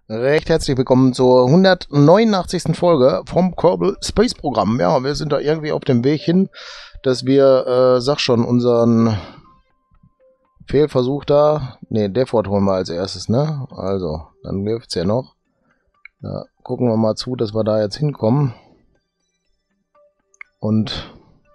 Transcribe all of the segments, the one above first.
Recht herzlich willkommen zur 189. Folge vom Kerbal Space Programm. Ja, wir sind da irgendwie auf dem Weg hin, dass wir, sag schon, unseren Fehlversuch da, ne, Defort holen wir als erstes, ne? Also, dann läuft's ja noch. Ja, gucken wir mal zu, dass wir da jetzt hinkommen. Und,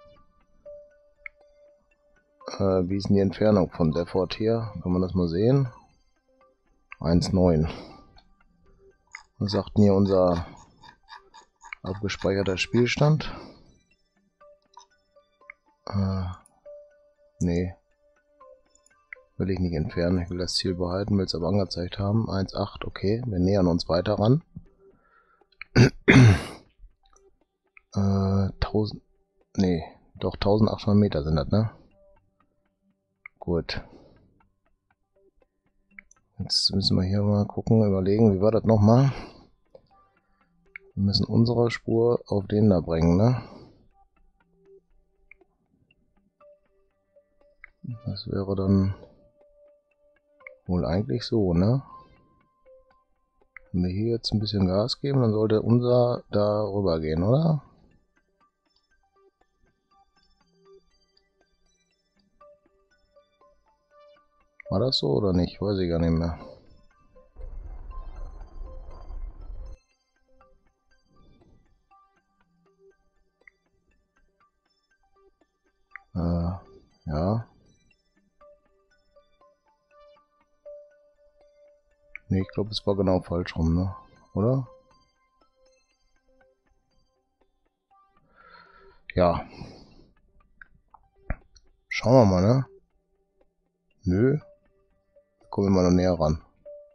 wie ist denn die Entfernung von Defort hier? Kann man das mal sehen? 1,9. Was sagt denn hier unser abgespeicherter Spielstand? Nee. Will ich nicht entfernen. Ich will das Ziel behalten, will es aber angezeigt haben. 1,8, okay. Wir nähern uns weiter ran. 1000. Nee, doch 1800 Meter sind das, ne? Gut. Jetzt müssen wir hier mal gucken, überlegen, wie war das nochmal? Wir müssen unsere Spur auf den da bringen, ne? Das wäre dann wohl eigentlich so, ne? Wenn wir hier jetzt ein bisschen Gas geben, dann sollte unser da rüber gehen, oder? War das so oder nicht? Weiß ich gar nicht mehr. Ja. Ne, ich glaube, es war genau falsch rum, ne? Oder? Ja. Schauen wir mal, ne? Nö. Kommen wir mal noch näher ran.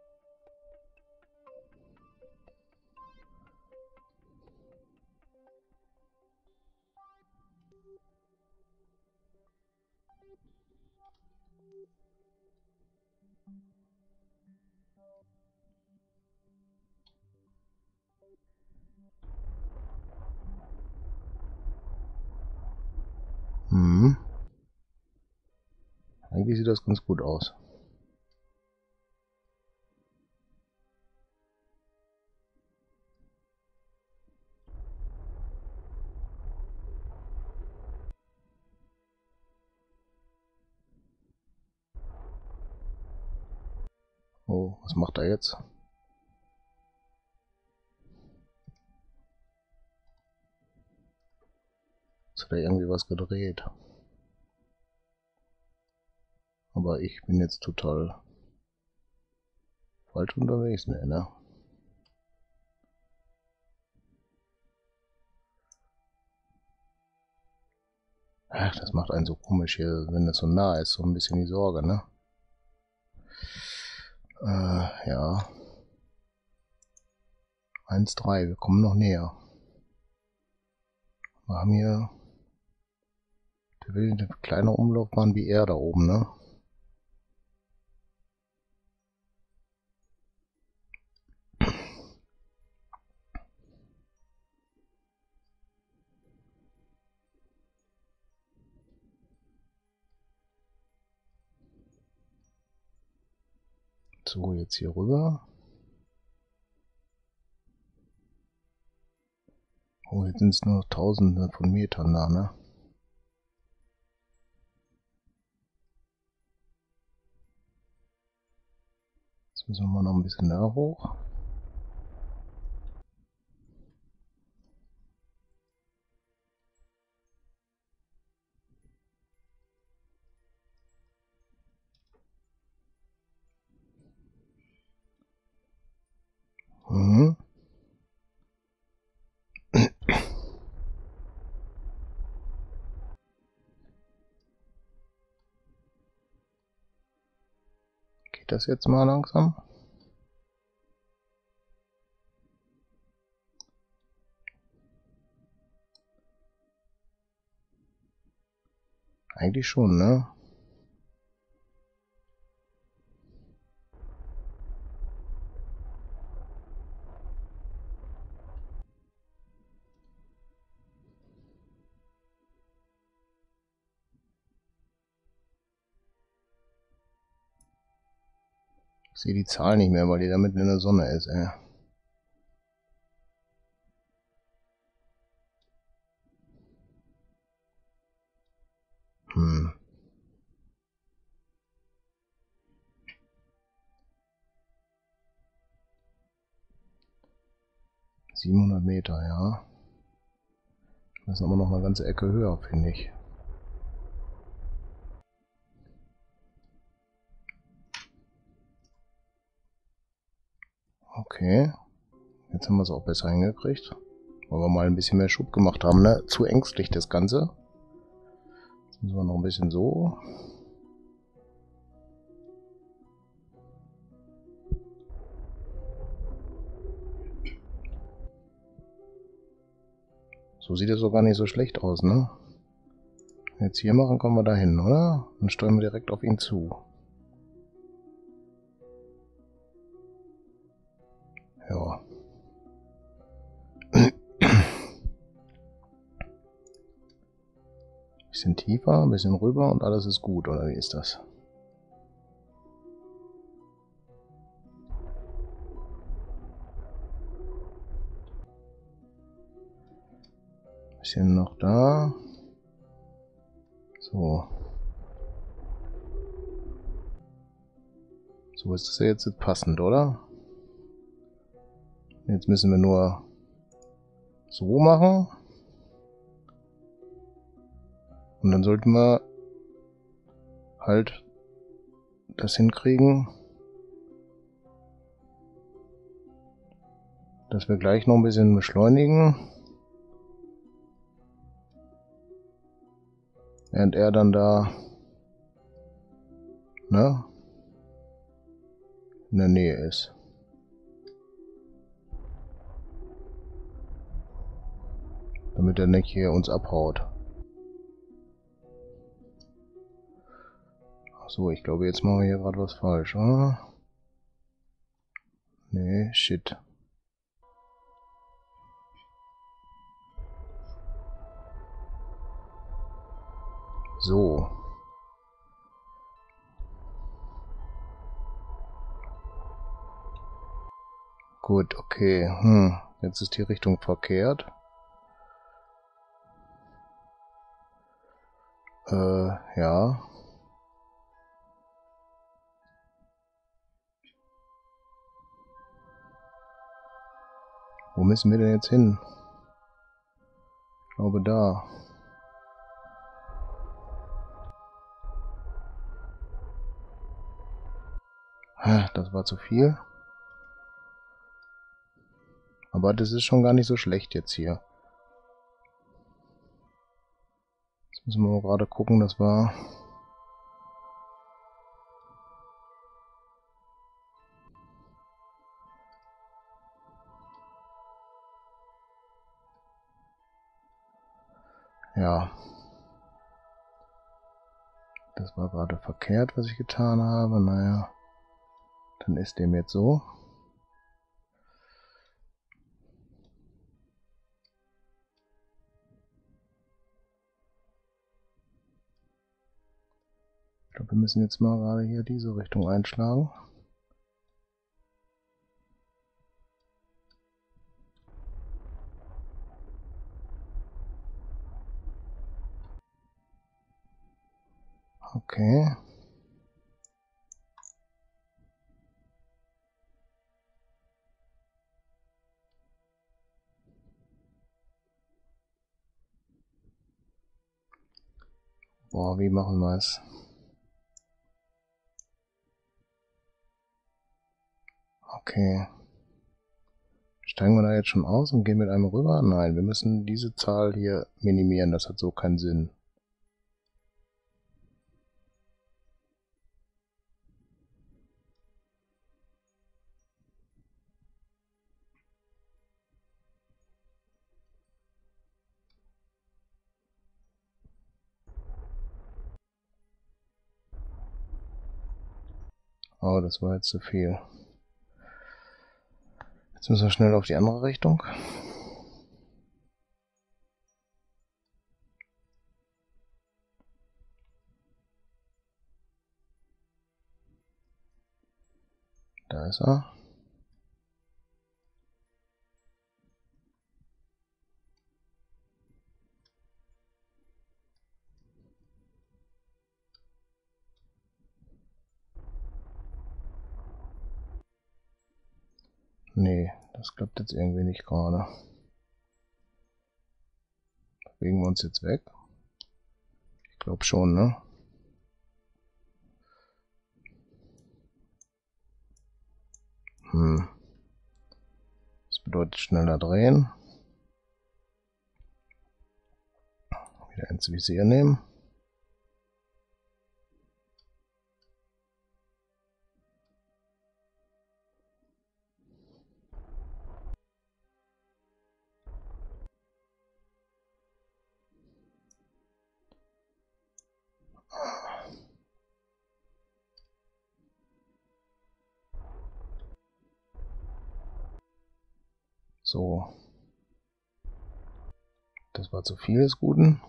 Hm. Eigentlich sieht das ganz gut aus. Oh, was macht er jetzt? Jetzt hat er irgendwie was gedreht. Aber ich bin jetzt total falsch unterwegs, ne? Ach, das macht einen so komisch hier, wenn das so nah ist, so ein bisschen die Sorge, ne? Ja. 1,3, wir kommen noch näher. Wir haben hier... Der will eine kleine Umlaufbahn wie er da oben, ne? So, jetzt hier rüber. Oh, jetzt sind es nur noch Tausende von Metern da, ne? Jetzt müssen wir mal noch ein bisschen da hoch. Mhm. Geht das jetzt mal langsam? Eigentlich schon, ne? Ich sehe die Zahl nicht mehr, weil die da mitten in der Sonne ist, ey. Hm. 700 Meter, ja. Das ist aber noch eine ganze Ecke höher, finde ich. Okay. Jetzt haben wir es auch besser hingekriegt. Weil wir mal ein bisschen mehr Schub gemacht haben, ne? Zu ängstlich das Ganze. Jetzt müssen wir noch ein bisschen so. So sieht es doch gar nicht so schlecht aus, ne? Jetzt hier machen, kommen wir da hin, oder? Dann steuern wir direkt auf ihn zu. Ja. Bisschen tiefer, ein bisschen rüber und alles ist gut, oder wie ist das? Bisschen noch da. So. So ist das ja jetzt passend, oder? Jetzt müssen wir nur so machen. Und dann sollten wir halt das hinkriegen, dass wir gleich noch ein bisschen beschleunigen. Während er dann da, ne, in der Nähe ist. Damit er nicht hier uns abhaut. Achso, ich glaube, jetzt machen wir hier gerade was falsch, oder? Nee, shit. So. Gut, okay. Jetzt ist die Richtung verkehrt. Ja. Wo müssen wir denn jetzt hin? Ich glaube da. Das war zu viel. Aber das ist schon gar nicht so schlecht jetzt hier. Jetzt müssen wir mal gerade gucken, dass wir... Ja. Das war gerade verkehrt, was ich getan habe. Naja. Dann ist dem jetzt so. Ich glaube, wir müssen jetzt mal gerade hier diese Richtung einschlagen. Okay. Boah, wie machen wir es? Okay. Steigen wir da jetzt schon aus und gehen mit einem rüber? Nein, wir müssen diese Zahl hier minimieren. Das hat so keinen Sinn. Oh, das war jetzt zu viel. Jetzt müssen wir schnell auf die andere Richtung. Da ist er. Nee, das klappt jetzt irgendwie nicht gerade. Bewegen wir uns jetzt weg? Ich glaube schon, ne? Das bedeutet schneller drehen. Wieder ins Visier nehmen. So. Das war zu viel des Guten.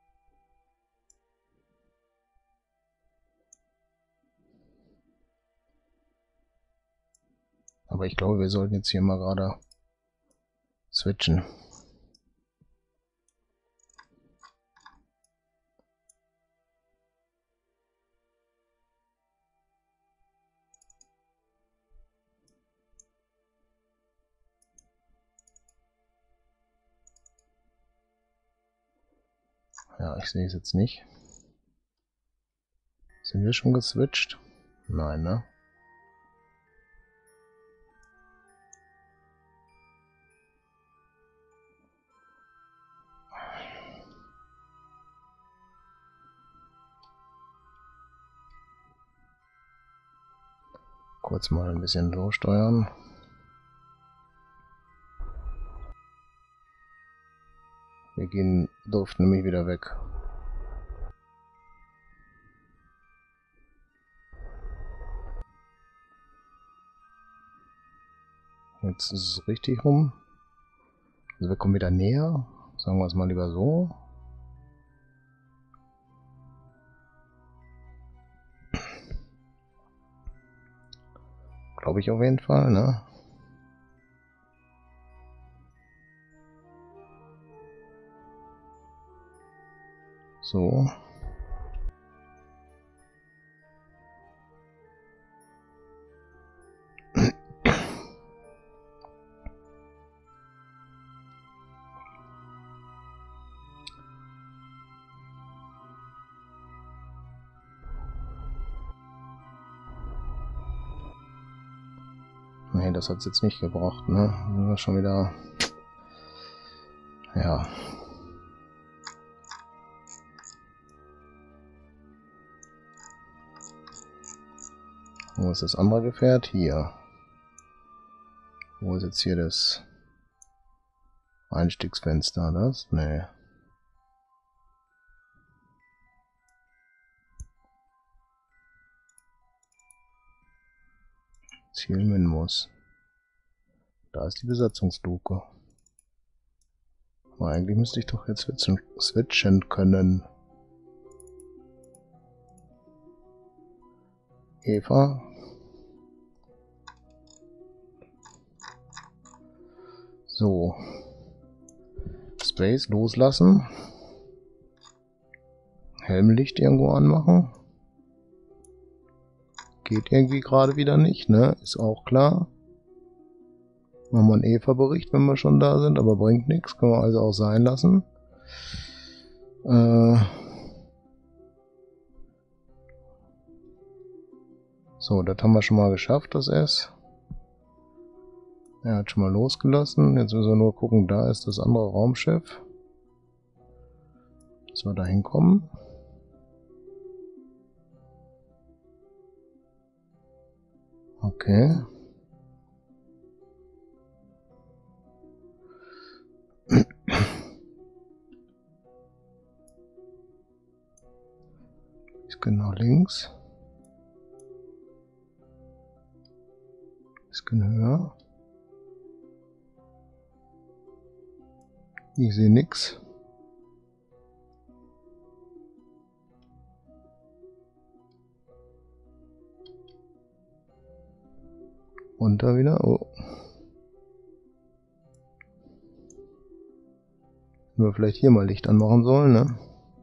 Aber ich glaube, wir sollten jetzt hier mal gerade switchen. Ja, ich sehe es jetzt nicht. Sind wir schon geswitcht? Nein, ne? Kurz mal ein bisschen so steuern. Wir durften nämlich wieder weg. Jetzt ist es richtig rum. Also wir kommen wieder näher. Sagen wir es mal lieber so. Glaube ich auf jeden Fall, ne? So. Nee, das hat es jetzt nicht gebraucht, ne? Das war schon wieder... Ja. Wo ist das andere Gefährt? Hier. Wo ist jetzt hier das Einstiegsfenster? Das? Nee. Zielminmus. Da ist die Besatzungsluke. Aber eigentlich müsste ich doch jetzt switchen können. Eva. So. Space loslassen. Helmlicht irgendwo anmachen. Geht irgendwie gerade wieder nicht, ne? Ist auch klar. Machen wir einen Eva-Bericht, wenn wir schon da sind, aber bringt nichts. Können wir also auch sein lassen. So, das haben wir schon mal geschafft, das S. Er hat schon mal losgelassen. Jetzt müssen wir nur gucken, da ist das andere Raumschiff. Dass wir da hinkommen. Okay. Bisschen nach links. Bisschen höher. Ich sehe nichts. Runter wieder. Oh. Nur vielleicht hier mal Licht anmachen sollen, ne?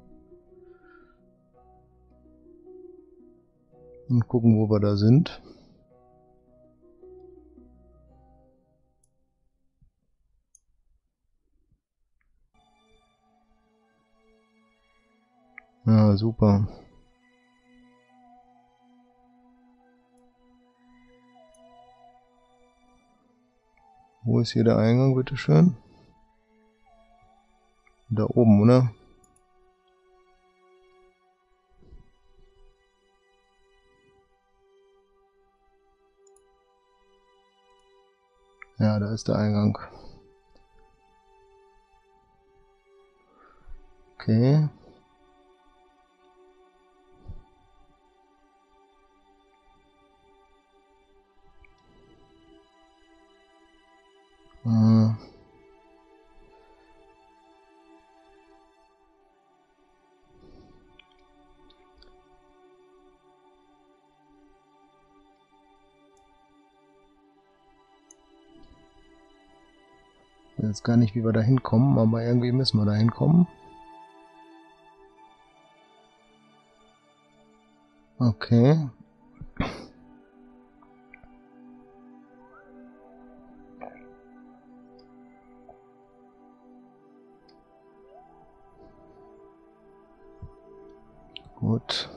Und gucken, wo wir da sind. Ja, super. Wo ist hier der Eingang, bitteschön? Da oben, oder? Ja, da ist der Eingang. Okay. Ich weiß jetzt gar nicht, wie wir da hinkommen, aber irgendwie müssen wir da hinkommen. Okay. Gut.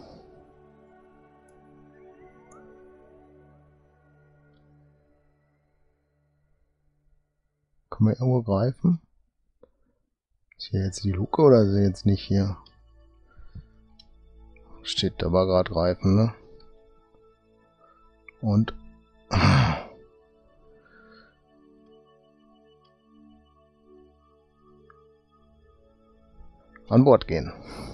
Können wir irgendwo greifen? Ist hier jetzt die Luke oder ist sie jetzt nicht hier? Steht da war gerade greifen, ne? Und an Bord gehen.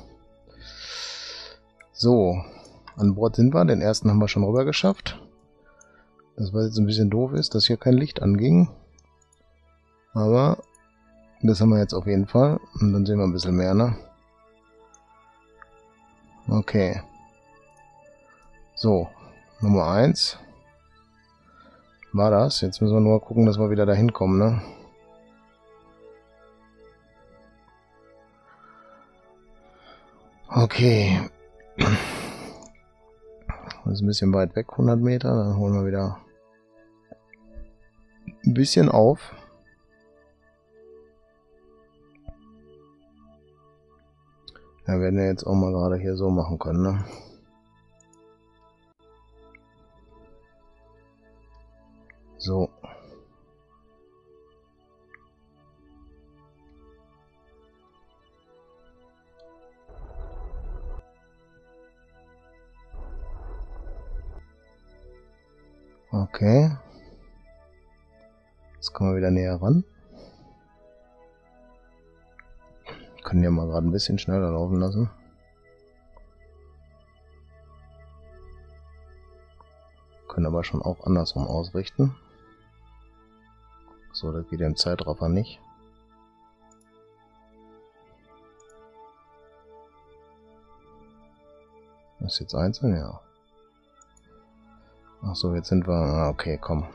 So, an Bord sind wir. Den ersten haben wir schon rüber geschafft. Das, was jetzt ein bisschen doof ist, dass hier kein Licht anging. Aber das haben wir jetzt auf jeden Fall. Und dann sehen wir ein bisschen mehr, ne? Okay. So, Nummer 1 war das. Jetzt müssen wir nur gucken, dass wir wieder dahin kommen, ne? Okay. Das ist ein bisschen weit weg, 100 Meter. Dann holen wir wieder ein bisschen auf. Ja, werden wir jetzt auch mal gerade hier so machen können, ne? So. Okay. Jetzt kommen wir wieder näher ran. Können ja mal gerade ein bisschen schneller laufen lassen. Können aber schon auch andersrum ausrichten. So, das geht ja im Zeitraffer nicht. Das ist jetzt einzeln, ja. Ach so, jetzt sind wir... Ah, okay, komm.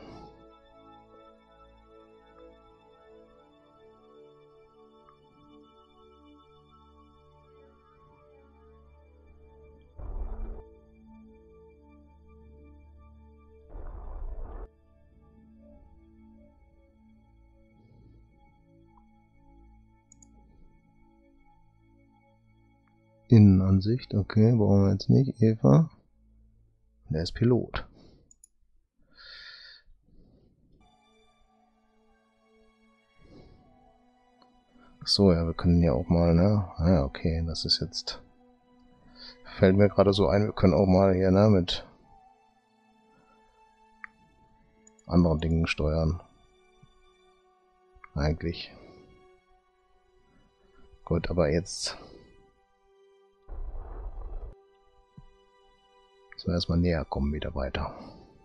Innenansicht, okay, brauchen wir jetzt nicht. Eva. Der ist Pilot. Ach so, ja, wir können ja auch mal, ne? Ah ja, okay, das ist jetzt... Fällt mir gerade so ein, wir können auch mal hier, ne, mit anderen Dingen steuern. Eigentlich. Gut, aber jetzt... Müssen wir erstmal näher kommen, wieder weiter.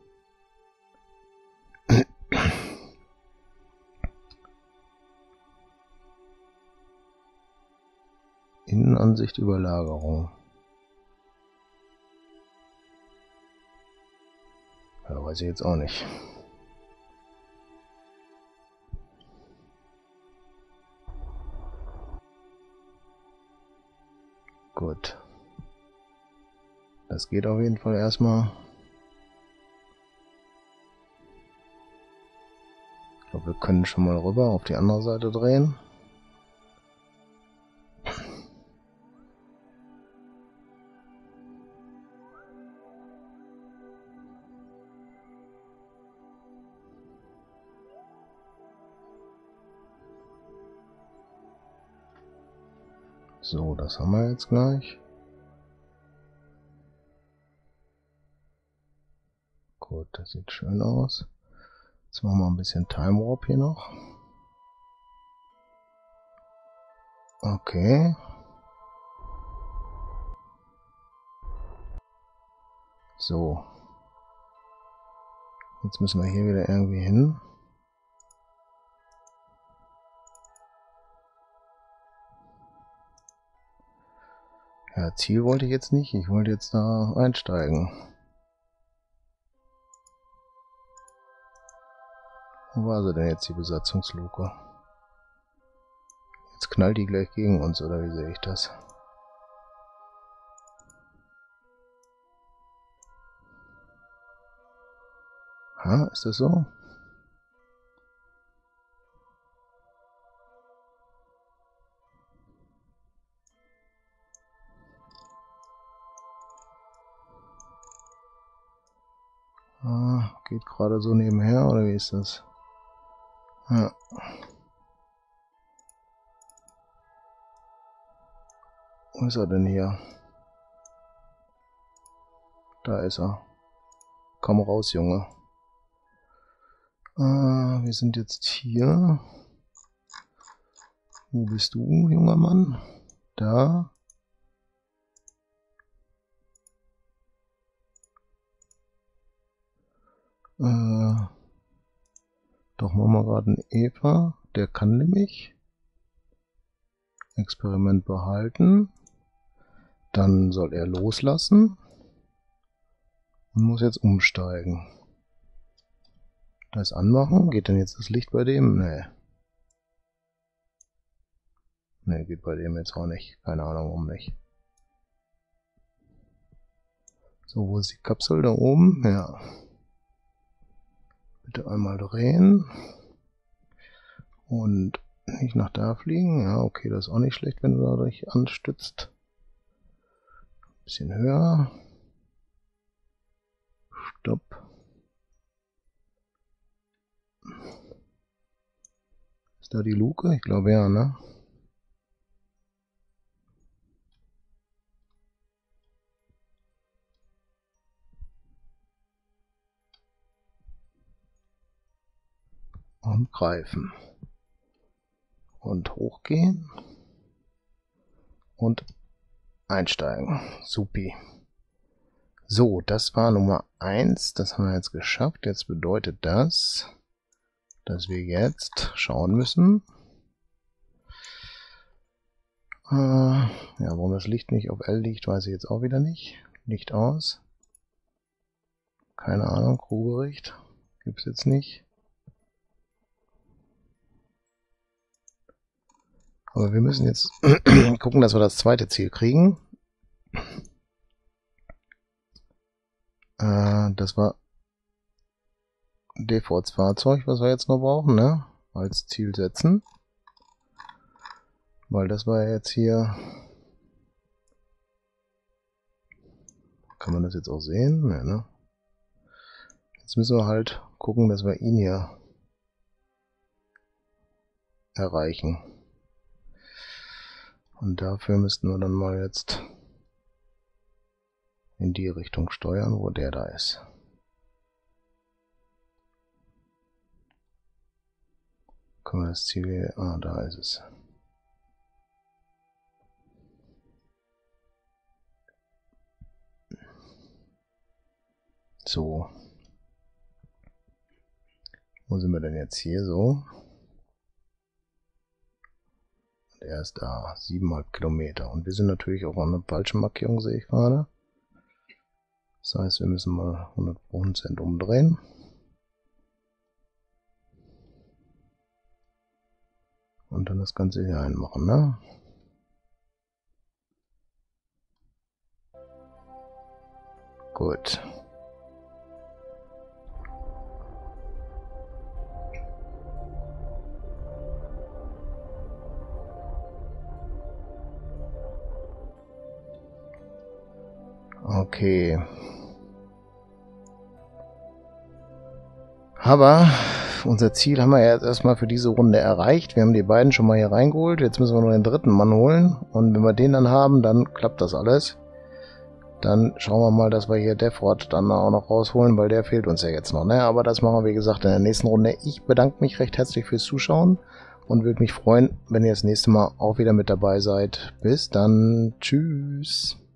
Innenansicht Überlagerung. Ja, weiß ich jetzt auch nicht. Gut. Das geht auf jeden Fall erstmal. Ich glaube, wir können schon mal rüber auf die andere Seite drehen. So, das haben wir jetzt gleich. Gut, das sieht schön aus. Jetzt machen wir ein bisschen Time Warp hier noch. Okay. So. Jetzt müssen wir hier wieder irgendwie hin. Ja, Ziel wollte ich jetzt nicht. Ich wollte jetzt da einsteigen. Wo war sie denn jetzt, die Besatzungsluke? Jetzt knallt die gleich gegen uns, oder wie sehe ich das? Ha, ist das so? Ah, geht gerade so nebenher, oder wie ist das? Ja. Wo ist er denn hier? Da ist er. Komm raus, Junge. Wir sind jetzt hier. Wo bist du, junger Mann? Da. Doch, machen wir gerade einen Eva. Der kann nämlich. Experiment behalten. Dann soll er loslassen. Und muss jetzt umsteigen. Das anmachen. Geht denn jetzt das Licht bei dem? Nee. Nee, geht bei dem jetzt auch nicht. Keine Ahnung, warum nicht. So, wo ist die Kapsel? Da oben? Ja. Bitte einmal drehen. Und nicht nach da fliegen. Ja, okay, das ist auch nicht schlecht, wenn du da dich anstützt. Bisschen höher. Stopp. Ist da die Luke? Ich glaube ja, ne? Und greifen. Und hochgehen. Und einsteigen. Supi. So, das war Nummer 1. Das haben wir jetzt geschafft. Jetzt bedeutet das, dass wir jetzt schauen müssen. Ja, warum das Licht nicht auf L liegt, weiß ich jetzt auch wieder nicht. Licht aus. Keine Ahnung, Crewbericht. Gibt es jetzt nicht. Aber wir müssen jetzt gucken, dass wir das zweite Ziel kriegen. Das war Defaults Fahrzeug, was wir jetzt noch brauchen, ne? Als Ziel setzen. Weil das war jetzt hier. Kann man das jetzt auch sehen? Ne, ne? Jetzt müssen wir halt gucken, dass wir ihn hier erreichen. Und dafür müssten wir dann mal jetzt in die Richtung steuern, wo der da ist. Können wir das Ziel... Ah, da ist es. So. Wo sind wir denn jetzt hier so? Der ist da, 7,5 Kilometer. Und wir sind natürlich auch an einer falschen Markierung, sehe ich gerade. Das heißt, wir müssen mal 100% umdrehen. Und dann das Ganze hier einmachen, ne? Gut. Okay. Aber unser Ziel haben wir ja jetzt erstmal für diese Runde erreicht. Wir haben die beiden schon mal hier reingeholt. Jetzt müssen wir noch den dritten Mann holen. Und wenn wir den dann haben, dann klappt das alles. Dann schauen wir mal, dass wir hier Defrod dann auch noch rausholen, weil der fehlt uns ja jetzt noch. Ne? Aber das machen wir, wie gesagt, in der nächsten Runde. Ich bedanke mich recht herzlich fürs Zuschauen und würde mich freuen, wenn ihr das nächste Mal auch wieder mit dabei seid. Bis dann. Tschüss.